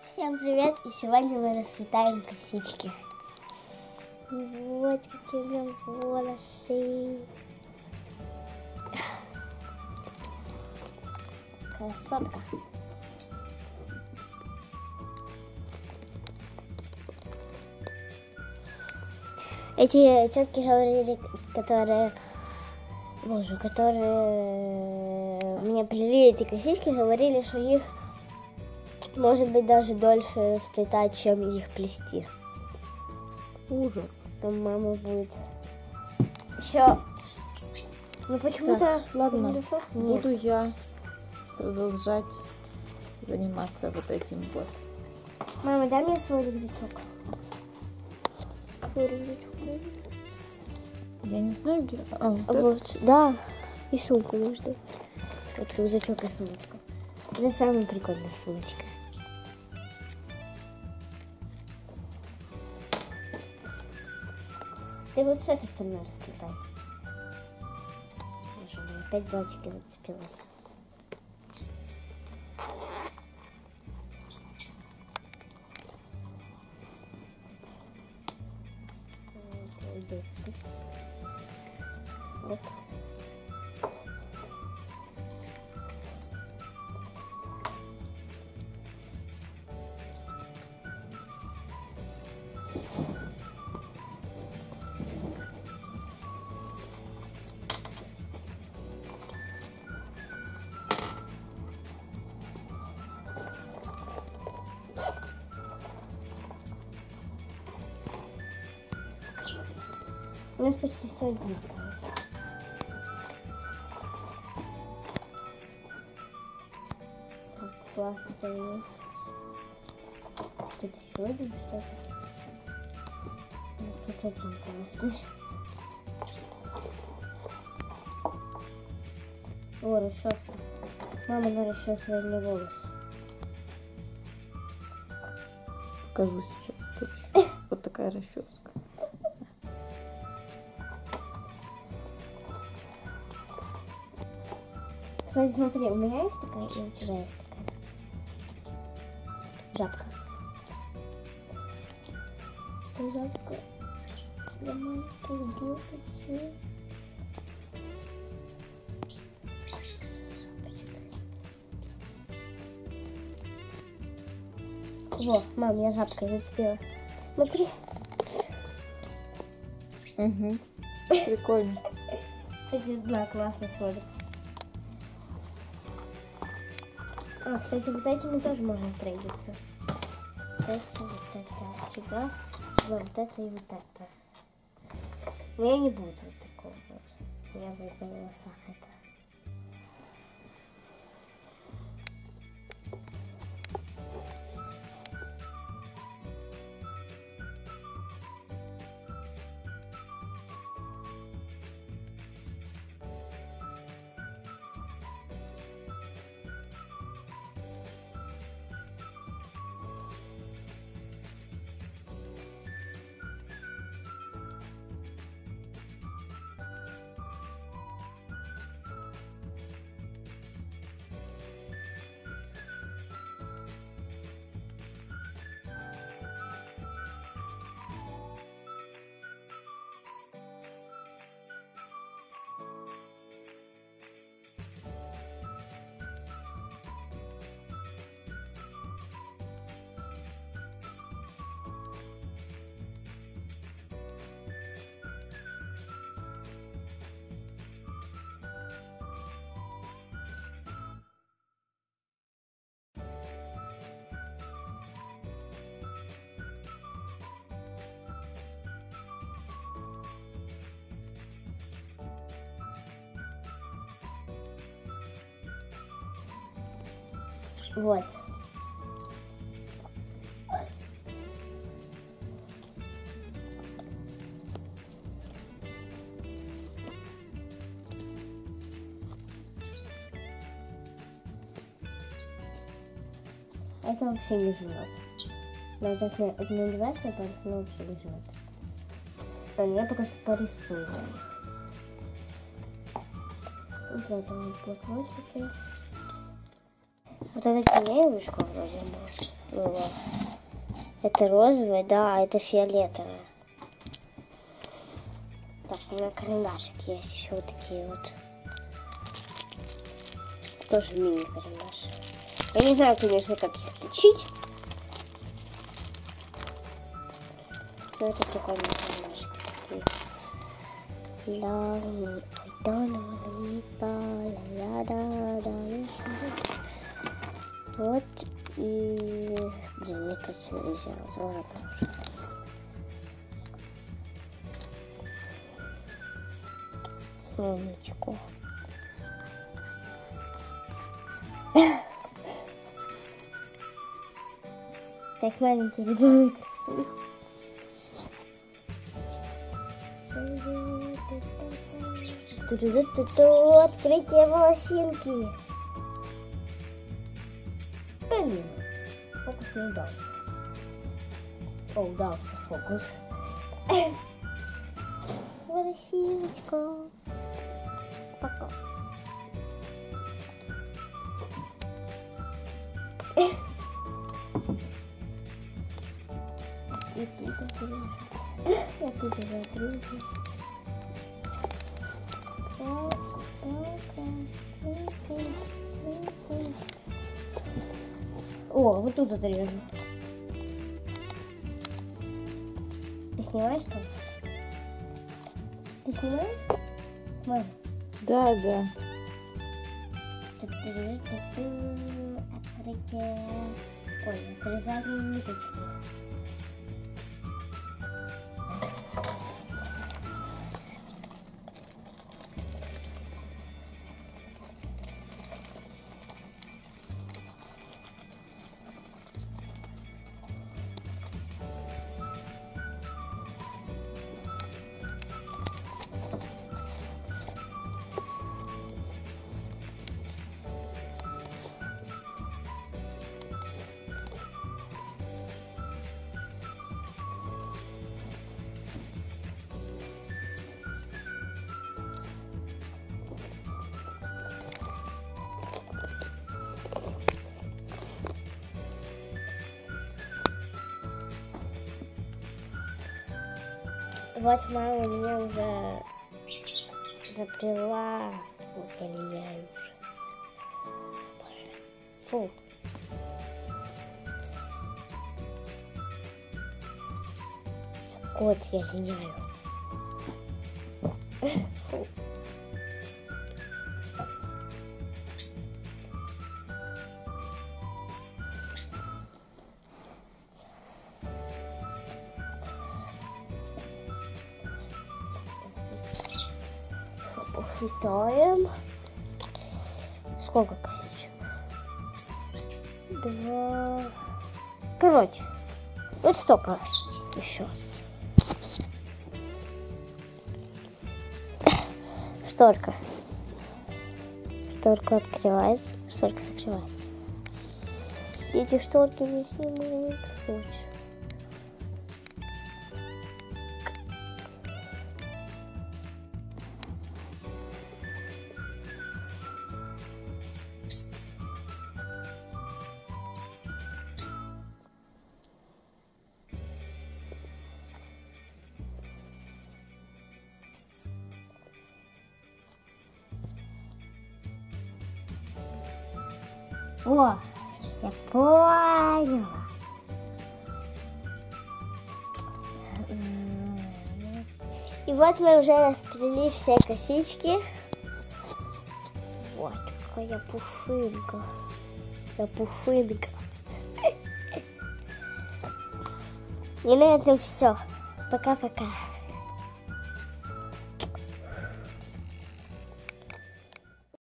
Всем привет! И сегодня мы расплетаем косички. Вот какие у меня волосы. Красотка. Эти тетки говорили, которые мне плели эти косички, говорили, что их может быть даже дольше расплетать, чем их плести. Ужас. Там мама будет еще. Ну почему-то. Ладно, буду я продолжать заниматься вот этим вот. Мама, дай мне свой рюкзачок. Свой рюкзачок. Я не знаю, где. Вот, да. И сумку нужно. Вот рюкзачок и сумочка. Это самая прикольная сумочка. Ты вот с этой стороны расплетай. Опять зайчики зацепилась. Оп. У нас почти все одно. Классно стоит. Тут еще один что-то. Тут один классный. О, расческа. Мама нарасчесывает мне волосы. Покажу сейчас точно. Вот такая расческа. Кстати, смотри, у меня есть такая, и у тебя есть такая. Жабка. Это жабка. Я маленькая, вот такие. Во, мам, я жабкой зацепила. Смотри. Угу. Прикольно. Кстати, да, классно смотрится. А, кстати, вот этими тоже можно трейдиться. Вот это, сюда, вот это и вот это. Но я не буду вот такого вот. Я буду на волосах это. Вот. Это вообще не жмет. Даже если одноименная парус, но вообще не жмет. Я пока что порисую. Вот это вот блокнотики. Вот это теневушка вроде была. Это розовая, да, а это фиолетовая. Так, у меня карандашик есть еще вот такие вот. Тоже мини-карандаши. Я не знаю, конечно, как их отличить. Но это такой мини-карандашик. Вот и... Блин, мне кажется, нельзя. Ладно уже. Солнечко. Так маленький ребенок рисует. Открытие волосинки. Блин, фокус не удался. О, удался фокус. Волосиночка. Пока. О, вот тут отрежу. Ты снимаешь что? Ты снимаешь? Мам. Да, да. Открытие. Ой, отрезание ниточки. Вот мама меня уже заплела. Вот я линяю уже. Фу. Вот я линяю. Фу. Посчитаем. Сколько косичек? 2. Короче, вот столько еще. Столько. Шторка открывается, шторка закрывается. Эти шторки не снимают. Короче. О, я поняла. И вот мы уже расплели все косички. Вот какая пушинка. Я пушинка. И на этом все. Пока-пока.